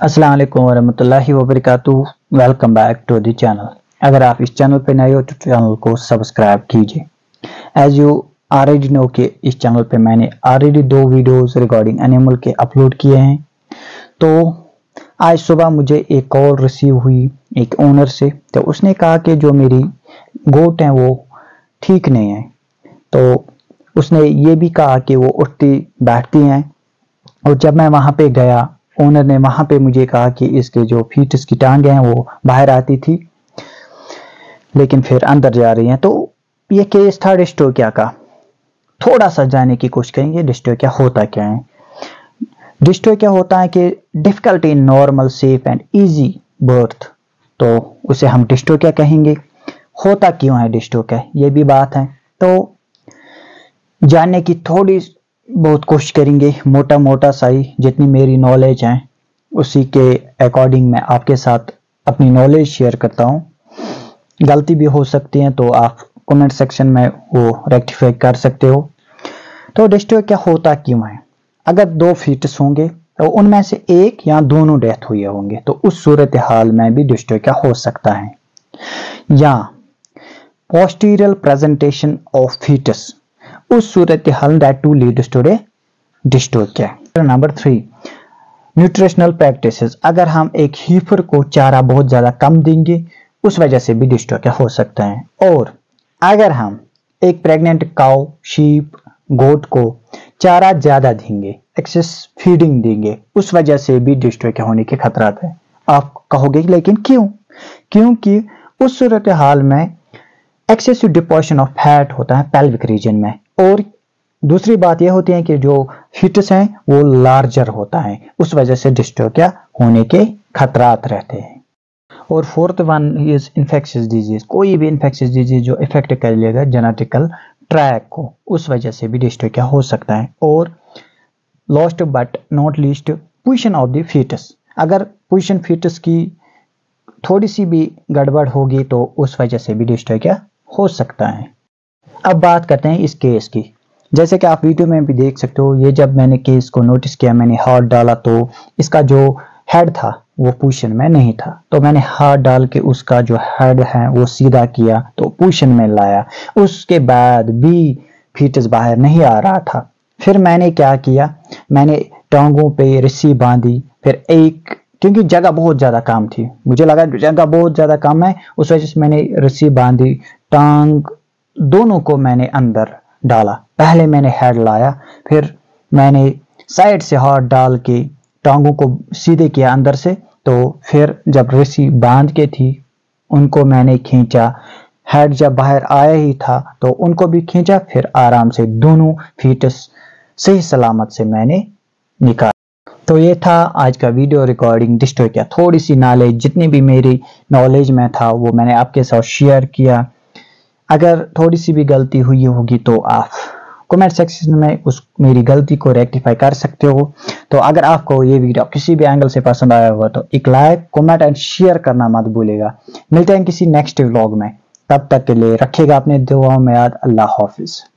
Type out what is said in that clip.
अस्सलाम वालेकुम वरहमतुल्लाहि वबरकातुहू। Welcome back to the channel. अगर आप इस चैनल पे नए हो तो चैनल को सब्सक्राइब कीजिए। एज यू ऑलरेडी नो कि इस चैनल पे मैंने ऑलरेडी 2 वीडियोस रिगार्डिंग एनिमल के अपलोड किए हैं। तो आज सुबह मुझे एक कॉल रिसीव हुई एक ओनर से, तो उसने कहा कि जो मेरी गोट हैं वो ठीक नहीं है। तो उसने ये भी कहा कि वो उठती बैठती हैं, और जब मैं वहां पे गया ओनर ने वहां पे मुझे कहा कि इसके जो फीटस की टांगे हैं वो बाहर आती थी लेकिन फिर अंदर जा रही हैं। तो ये केस था डिस्टोकिया का। थोड़ा सा जानने की कोशिश करेंगे डिस्टोकिया होता क्या है। डिस्टोकिया होता है कि difficulty in normal safe and easy birth, तो उसे हम डिस्टोकिया कहेंगे। होता क्यों है डिस्टोकिया, ये भी बात है। तो जानने की थोड़ी बहुत कोशिश करेंगे, मोटा मोटा सा ही जितनी मेरी नॉलेज है उसी के अकॉर्डिंग मैं आपके साथ अपनी नॉलेज शेयर करता हूँ। गलती भी हो सकती है तो आप कमेंट सेक्शन में वो रेक्टिफाई कर सकते हो। तो डिस्टोकिया होता क्यों है। अगर 2 फीटस होंगे तो उनमें से एक या दोनों डेथ हुए होंगे तो उस सूरत हाल में भी डिस्टोकिया हो सकता है। या पोस्टीरियर प्रेजेंटेशन ऑफ फीटस, उस सूरत हाल that to leads to dystocia. Number 3, nutritional practices. अगर हम एक हीफर को चारा बहुत ज्यादा कम देंगे उस वजह से भी डिस्टोकिया हो सकता है। और अगर हम एक प्रेग्नेंट काउ, शीप, गोट को चारा ज्यादा देंगे, एक्सेस फीडिंग देंगे, उस वजह से भी डिस्टोकिया होने के खतरात है। आप कहोगे लेकिन क्यों? क्योंकि उस सूरत हाल में एक्सेसिव डिपोजिशन ऑफ फैट होता है पेल्विक रीजन में, और दूसरी बात यह होती है कि जो फीटस हैं वो लार्जर होता है, उस वजह से डिस्टोकिया होने के खतरात रहते हैं। और 4th one is infectious disease. कोई भी इन्फेक्शियस डिजीज जो इफेक्ट कर लेगा जेनेटिकल ट्रैक को, उस वजह से भी डिस्टोकिया हो सकता है। और last but not least, position of the foetus. अगर पोजीशन फीटस की थोड़ी सी भी गड़बड़ होगी तो उस वजह से भी डिस्टोकिया हो सकता है। अब बात करते हैं इस केस की। जैसे कि आप वीडियो में भी देख सकते हो, ये जब मैंने केस को नोटिस किया, मैंने हाथ डाला तो इसका जो हेड था वो पोजीशन में नहीं था। तो मैंने हाथ डाल के उसका जो हेड है वो सीधा किया तो पोजीशन में लाया। उसके बाद भी फीटस बाहर नहीं आ रहा था। फिर मैंने क्या किया, मैंने टांगों पे रस्सी बांधी। फिर क्योंकि जगह बहुत ज्यादा कम थी, मुझे लगा जगह बहुत ज्यादा कम है, उस वजह से मैंने रस्सी बांधी, टांग दोनों को मैंने अंदर डाला। पहले मैंने हेड लाया, फिर मैंने साइड से हाथ डाल के टांगों को सीधे किया अंदर से। तो फिर जब रस्सी बांध के थी उनको मैंने खींचा। हेड जब बाहर आया ही था तो उनको भी खींचा, फिर आराम से दोनों फीटस सही सलामत से मैंने निकाला। तो ये था आज का वीडियो रिकॉर्डिंग डिस्टोकिया। थोड़ी सी नॉलेज जितनी भी मेरी नॉलेज में था वो मैंने आपके साथ शेयर किया। अगर थोड़ी सी भी गलती हुई होगी तो आप कमेंट सेक्शन में उस मेरी गलती को रेक्टिफाई कर सकते हो। तो अगर आपको ये वीडियो किसी भी एंगल से पसंद आया हुआ तो एक लाइक, कमेंट एंड शेयर करना मत भूलिएगा। मिलते हैं किसी नेक्स्ट व्लॉग में, तब तक के लिए रखिएगा अपने दुआओं में याद। अल्लाह हाफिज।